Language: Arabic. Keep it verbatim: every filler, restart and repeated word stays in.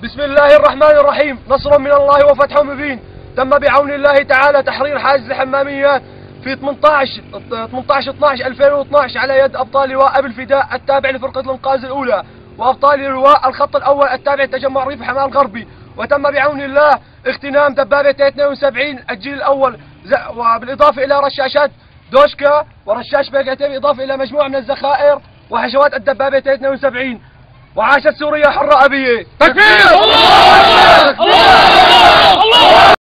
بسم الله الرحمن الرحيم. نصر من الله وفتح مبين. تم بعون الله تعالى تحرير حاجز الحماميات في ثمانية عشر اثناشر ألفين واثناشر على يد أبطال لواء أبي الفداء التابع لفرقة الإنقاذ الأولى، وأبطال لواء الخط الأول التابع لتجمع ريف حمام الغربي. وتم بعون الله اغتنام دبابة اثنين وسبعين الجيل الأول، وبالإضافة إلى رشاشات دوشكا ورشاش باقتين، بالإضافة إلى مجموعة من الذخائر وحشوات الدبابة اثنين وسبعين. وعاشت سوريا حرة أبية. تكبير! الله! الله!